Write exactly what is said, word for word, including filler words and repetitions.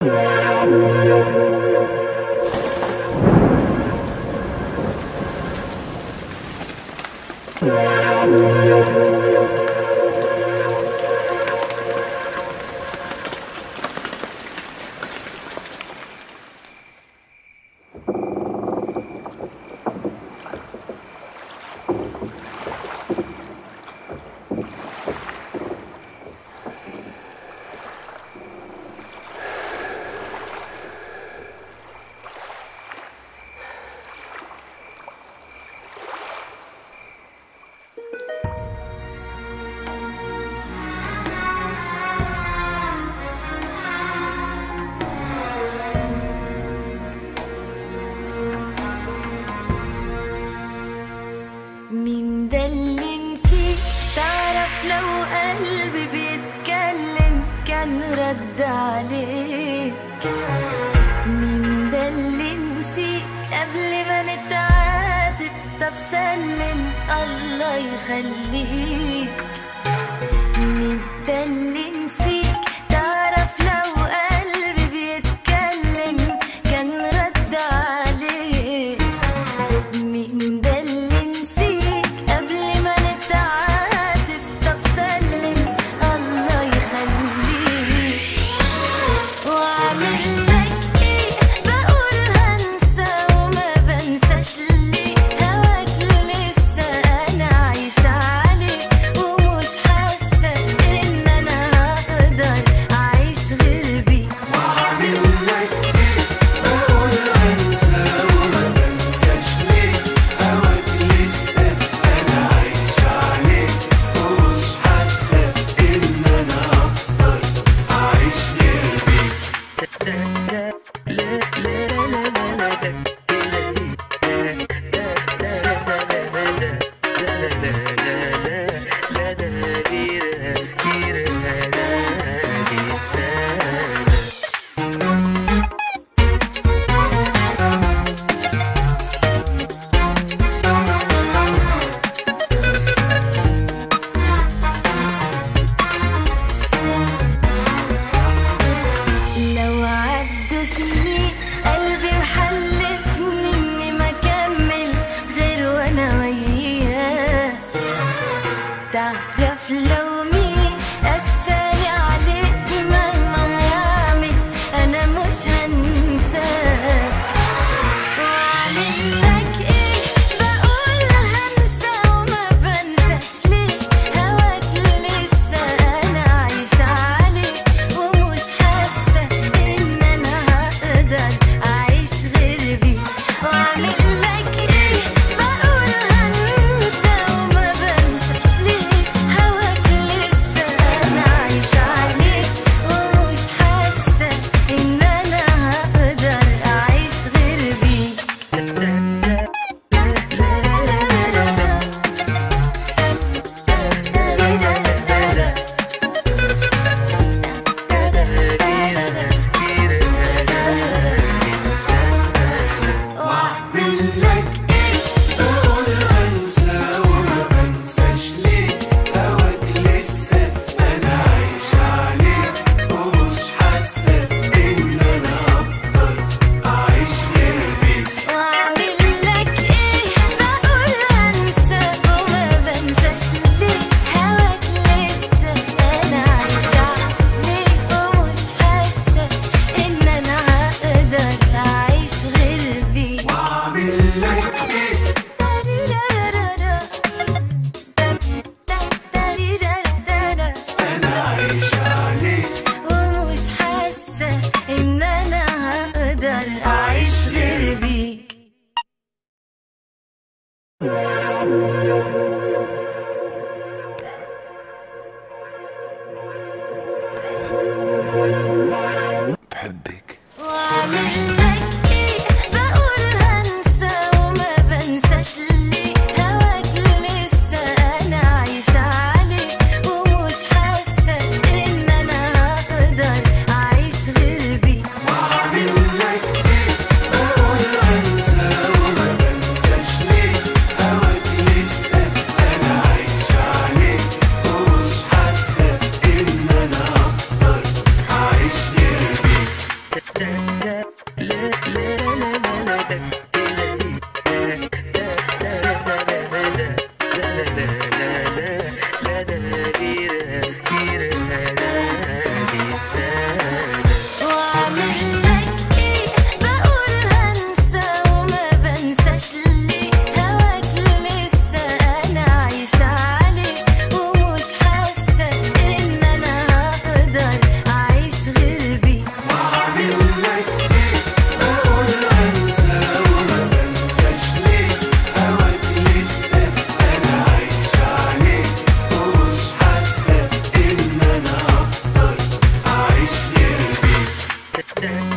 مين ده اللي نسيت؟ تعرف لو قلبي بيتكلم كان رد عليك. مين ده اللي نسيت قبل ما نتعاتب؟ طب سلم الله يخليك. مين ده اللي نسيت؟ تعرف لو قلبي بيتكلم كان رد عليك. مين ده اللي نسيت قبل ما نتعاتب؟ طب سلم الله يخليك. واعمل لك ايه؟ بقول هنسى وما بنساش ليه. هواك لسه انا عايشة عليه ومش حاسة ان انا هقدر اعيش غير بيه. واعمل لك ايه؟ بقول هنسى وما بنساش ليه. هواك لسه انا عايشة عليه ومش حاسة ان انا هقدر اعيش غير بيه. لو عدوا سنين قلبي محلفني اني ما اكمل غير وانا وياه. تعرف لو مين قساني عليك مهما يعمل انا مش هنساك. واعمل لك ايه؟ بقول هنسى وما بنساش ليه. هواك لسه انا عايشة عليه ومش حاسة ان واعمل لك ايه بقول هنسى وما بنساش ليه هواك لسه انا عايشة عليه ومش حاسة ان انا هقدر اعيش غير بيه. واعمل لك ايه بقول انسى وما بنساش ليه هواك لسه انا عايشة عليه ومش حاسة ان انا هقدر اعيش غير بيه.